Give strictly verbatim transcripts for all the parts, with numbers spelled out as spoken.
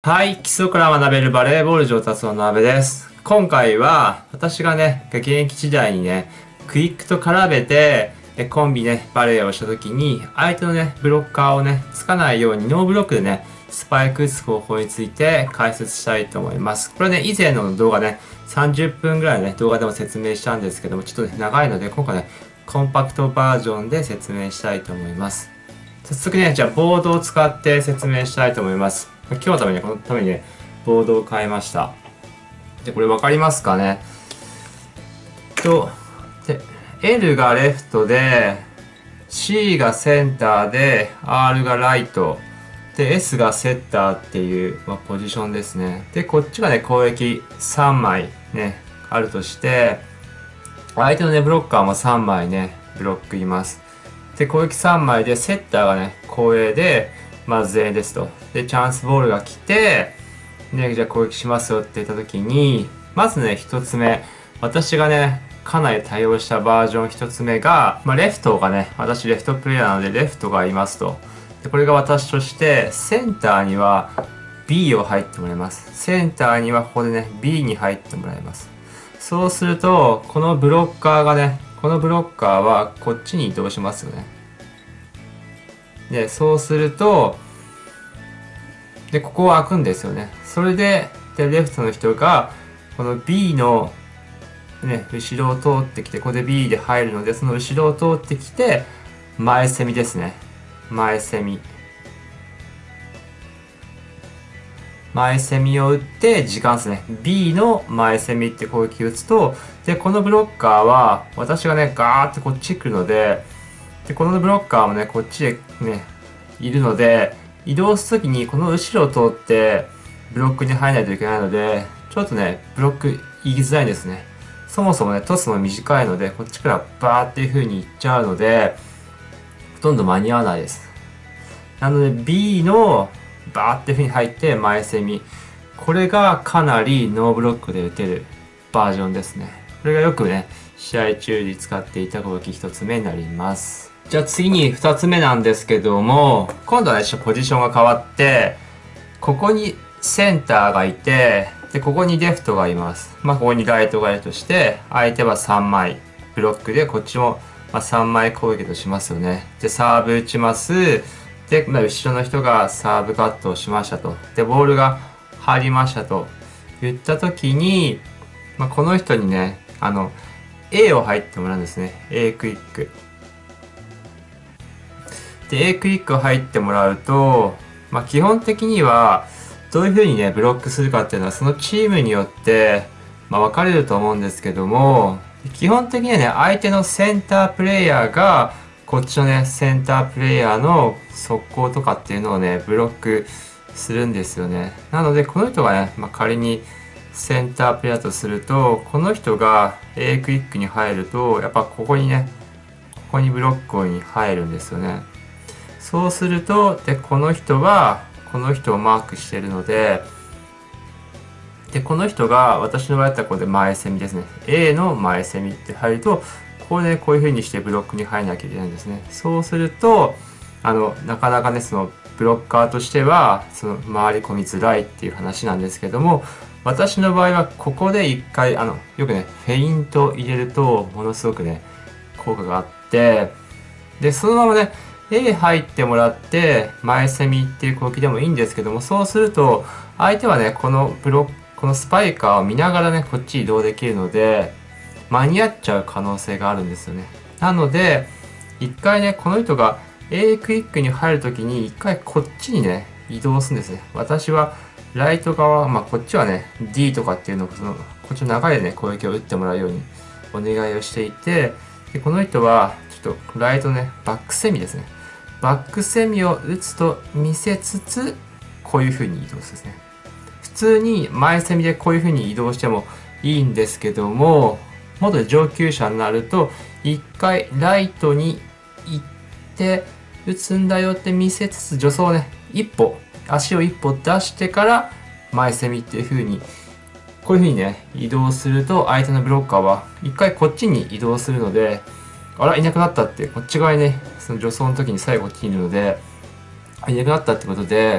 はい、基礎から学べるバレーボール上達のなべです。今回は私がね、現役時代にね、クイックと絡めてコンビね、バレーをした時に相手のね、ブロッカーをね、つかないようにノーブロックでね、スパイク打つ方法について解説したいと思います。これね、以前の動画ね、さんじゅっぷんぐらいのね、動画でも説明したんですけども、ちょっとね、長いので今回ね、コンパクトバージョンで説明したいと思います。早速ね、じゃあボードを使って説明したいと思います。今日のために、このためにね、ボードを変えました。で、これ分かりますかね。と、で、L がレフトで、C がセンターで、R がライト、で、S がセッターっていう、まあ、ポジションですね。で、こっちがね、攻撃さんまいね、あるとして、相手のね、ブロッカーもさんまいね、ブロックいます。で、攻撃さんまいで、セッターがね、後衛で、まず全員ですと。で、チャンスボールが来て、で、じゃあ攻撃しますよって言った時に、まずね、一つ目、私がね、かなり対応したバージョン一つ目が、まあ、レフトがね、私レフトプレイヤーなので、レフトがいますと。で、これが私として、センターには B を入ってもらいます。センターにはここでね、B に入ってもらいます。そうすると、このブロッカーがね、このブロッカーはこっちに移動しますよね。で、そうすると、で、ここは開くんですよね。それで、で、レフトの人が、この B の、ね、後ろを通ってきて、ここで B で入るので、その後ろを通ってきて、前攻めですね。前攻め。前攻めを打って、時間ですね。B の前攻めって攻撃を打つと、で、このブロッカーは、私がね、ガーってこっち来るので、で、このブロッカーもね、こっちでね、いるので、移動するときにこの後ろを通ってブロックに入らないといけないので、ちょっとね、ブロック行きづらいんですね。そもそもね、トスも短いので、こっちからバーっていう風に行っちゃうので、ほとんど間に合わないです。なので B のバーっていう風に入って前攻め。これがかなりノーブロックで打てるバージョンですね。これがよくね、試合中に使っていた攻撃一つ目になります。じゃあ次に二つ目なんですけども、今度はね、ちょっとポジションが変わって、ここにセンターがいて、で、ここにレフトがいます。まあ、ここにライトがいるとして、相手はさんまいブロックで、こっちもまあさんまい攻撃としますよね。で、サーブ打ちます。で、まあ、後ろの人がサーブカットをしましたと。で、ボールが入りましたと言った時に、まあ、この人にね、あの、A を入ってもらうんですね。A クイック。で、A クイック入ってもらうと、まあ、基本的には、どういう風にね、ブロックするかっていうのは、そのチームによって、まあ、分かれると思うんですけども、基本的にはね、相手のセンタープレイヤーが、こっちのね、センタープレイヤーの速攻とかっていうのをね、ブロックするんですよね。なので、この人がね、まあ、仮にセンタープレイヤーとすると、この人が A クイックに入ると、やっぱここにね、ここにブロックに入るんですよね。そうすると、で、この人は、この人をマークしているので、で、この人が、私の場合だったらここで前攻めですね。A の前攻めって入ると、ここでこういう風にしてブロックに入らなきゃいけないんですね。そうすると、あの、なかなかね、その、ブロッカーとしては、その、回り込みづらいっていう話なんですけども、私の場合は、ここで一回、あの、よくね、フェイント入れると、ものすごくね、効果があって、で、そのままね、A 入ってもらって前攻めっていう攻撃でもいいんですけども、そうすると相手はね、このブロック、このスパイカーを見ながらね、こっち移動できるので、間に合っちゃう可能性があるんですよね。なので、一回ね、この人が A クイックに入るときに一回こっちにね、移動するんですね。私はライト側、まあこっちはね、D とかっていうのを、その、こっちの流れでね、攻撃を打ってもらうようにお願いをしていて、で、この人は、ちょっとライトね、バックセミですね。バックセミを打つと見せつつ、こういう風に移動するんですね。普通に前セミでこういう風に移動してもいいんですけども、もっと上級者になると、一回ライトに行って打つんだよって見せつつ、助走をね、一歩、足を一歩出してから前セミっていう風に、こういう風にね、移動すると相手のブロッカーは一回こっちに移動するので、あら、いなくなったって、こっち側にね、その助走の時に最後こっちにいるので、いなくなったってことで、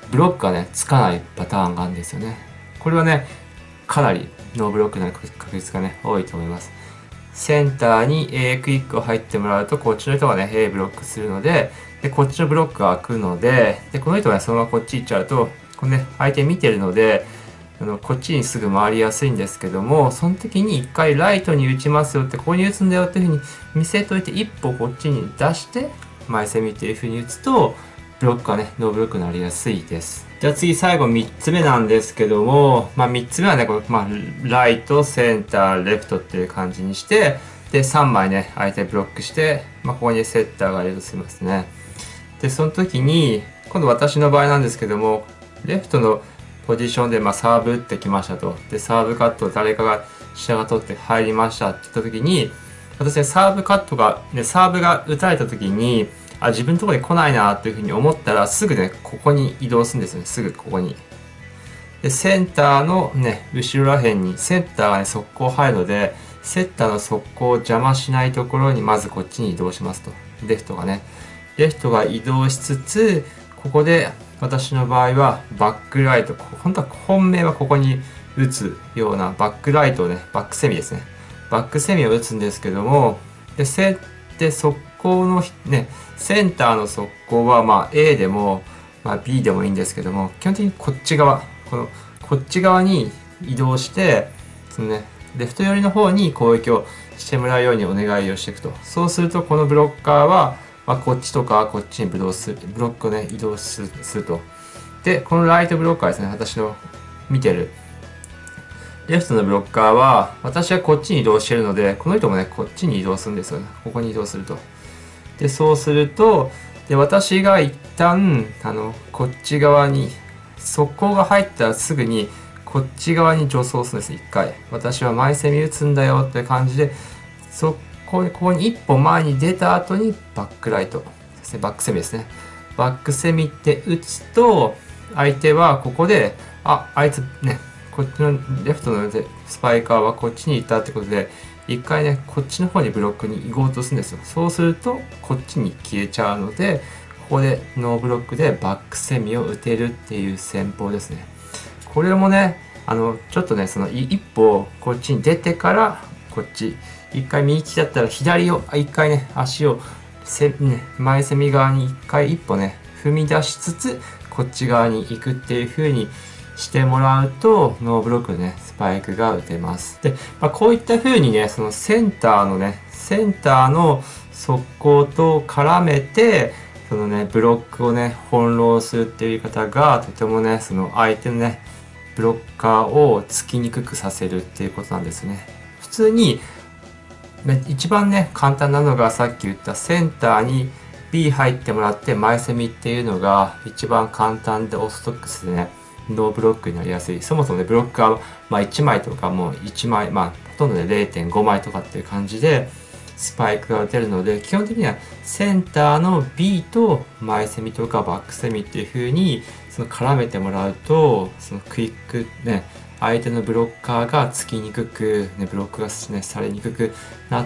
ブロックがね、つかないパターンがあるんですよね。これはね、かなりノーブロックになる確率がね、多いと思います。センターに A クイックを入ってもらうと、こっちの人がね、A ブロックするので、で、こっちのブロックが開くので、で、この人がね、そのままこっち行っちゃうと、このね、相手見てるので、あの、こっちにすぐ回りやすいんですけども、その時に一回ライトに打ちますよって、ここに打つんだよっていうふうに見せといて、一歩こっちに出して、前攻めっていうふうに打つと、ブロックがね、ノーブロックになりやすいです。じゃあ次最後みっつめなんですけども、まあみっつめはね、これ、まあ、ライト、センター、レフトっていう感じにして、で、さんまいね、相手ブロックして、まあここにセッターがいるとしますね。で、その時に、今度私の場合なんですけども、レフトのポジションで、まあ、サーブ打ってきましたと。で、サーブカットを誰かが、下が取って入りましたって言った時に、私ね、サーブカットが、ね、サーブが打たれた時に、あ、自分のところに来ないなというふうに思ったら、すぐね、ここに移動するんですよね。すぐここに。で、センターのね、後ろら辺に、センターがね、速攻入るので、セッターの速攻を邪魔しないところに、まずこっちに移動しますと。レフトがね。レフトが移動しつつ、ここで、私の場合はバックライト、本当は本命はここに打つようなバックライトをね、バックセミですね。バックセミを打つんですけども、で、せで、速攻のね、センターの速攻はまあ A でも、まあ、B でもいいんですけども、基本的にこっち側、この、こっち側に移動して、そのね、レフト寄りの方に攻撃をしてもらうようにお願いをしていくと。そうすると、このブロッカーは、まあ、こっちとかこっちにブロするブロックをね、移動するすると。で、このライトブロッカーですね、私の見てる。レフトのブロッカーは、私はこっちに移動してるので、この人もね、こっちに移動するんですよね。ここに移動すると。で、そうすると、で、私が一旦、あの、こっち側に、速攻が入ったらすぐに、こっち側に助走するんです、一回。私は前攻め打つんだよって感じで、そこここに一歩前に出た後にバックライトですね。バックセミですね。バックセミって打つと、相手はここで、あ、あいつね、こっちのレフトのスパイカーはこっちに行ったってことで、一回ね、こっちの方にブロックに行こうとするんですよ。そうすると、こっちに消えちゃうので、ここでノーブロックでバックセミを打てるっていう戦法ですね。これもね、あの、ちょっとね、その一歩こっちに出てから、こっち、一回右利きだったら左を、一回ね、足をせ、ね、前セミ側に一回一歩ね、踏み出しつつ、こっち側に行くっていう風にしてもらうと、ノーブロックでね、スパイクが打てます。で、まあ、こういった風にね、そのセンターのね、センターの速攻と絡めて、そのね、ブロックをね、翻弄するっていう言い方が、とてもね、その相手のね、ブロッカーをつきにくくさせるっていうことなんですね。普通に、一番ね、簡単なのがさっき言ったセンターに B 入ってもらって前攻めっていうのが一番簡単でオーソドックスでね、ノーブロックになりやすい。そもそもね、ブロッカーは、まあ、いちまいとかもういちまい、まあ、ほとんどね、れいてんごまいとかっていう感じで、スパイクが打てるので、基本的にはセンターの B と前セミとかバックセミっていう風に、その絡めてもらうと、そのクイックね、相手のブロッカーがつきにくく、ね、ブロックが、ね、されにくくなって、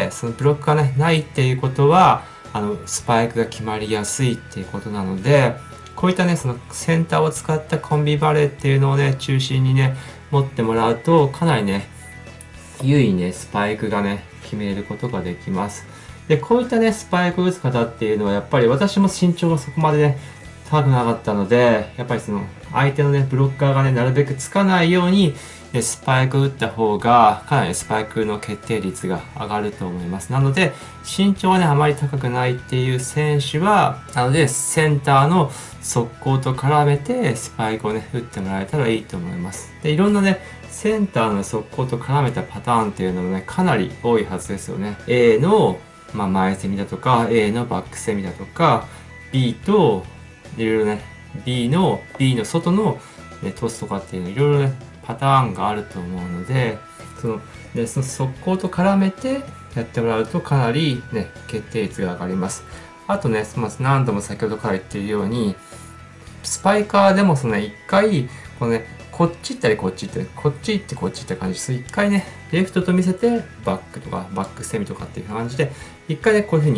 そのブロックがね、ないっていうことは、あの、スパイクが決まりやすいっていうことなので、こういったね、そのセンターを使ったコンビバレーっていうのをね、中心にね、持ってもらうと、かなりね、優位にね、スパイクがね、決めることができます。で、こういったね、スパイクを打つ方っていうのは、やっぱり私も身長がそこまでね、高くなかったので、やっぱりその、相手のね、ブロッカーがね、なるべくつかないように、ね、スパイクを打った方が、かなりスパイクの決定率が上がると思います。なので、身長はね、あまり高くないっていう選手は、なので、センターの速攻と絡めて、スパイクをね、打ってもらえたらいいと思います。で、いろんなね、センターの速攻と絡めたパターンっていうのもね、かなり多いはずですよね。A の、まあ、前セミだとか、A のバックセミだとか、B と、いろいろね、B の、B の外の、ね、トスとかっていうのいろいろね、パターンがあると思うので、その、ね、その速攻と絡めてやってもらうとかなりね、決定率が上がります。あとね、まず何度も先ほどから言っているように、スパイカーでもそのね、一回、このね、こっち行ったりこっち行ったり、こっち行ってこっち行った感じです。一回ね、レフトと見せて、バックとか、バックセミとかっていう感じで、一回ね、こういう風にね、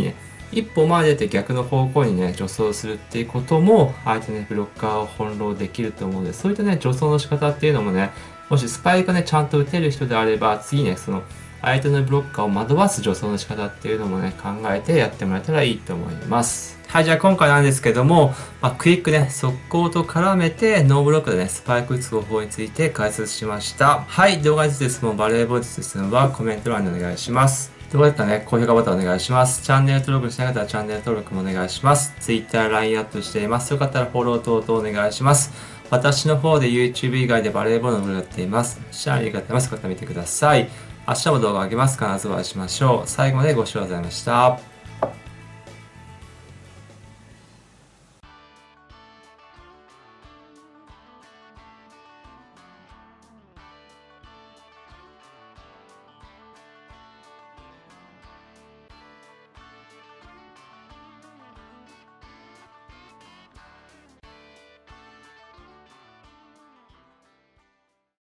一歩前に出て逆の方向にね、助走するっていうことも、相手の、ね、ブロッカーを翻弄できると思うので、そういったね、助走の仕方っていうのもね、もしスパイクがね、ちゃんと打てる人であれば、次ね、その、相手のブロッカーを惑わす助走の仕方っていうのもね、考えてやってもらえたらいいと思います。はい、じゃあ今回なんですけども、まあ、クイックね、速攻と絡めて、ノーブロックでね、スパイク打つ方法について解説しました。はい、動画について質問、バレーボールについて質問はコメント欄にお願いします。動画だったらね、高評価ボタンお願いします。チャンネル登録しない方はチャンネル登録もお願いします。Twitter、ライン アップしています。よかったらフォロー等々お願いします。私の方で YouTube 以外でバレーボールのブログやっています。シャアリーがやってます。よかったら見てください。明日も動画を上げます。必ずお会いしましょう。最後までご視聴ありがとうございました。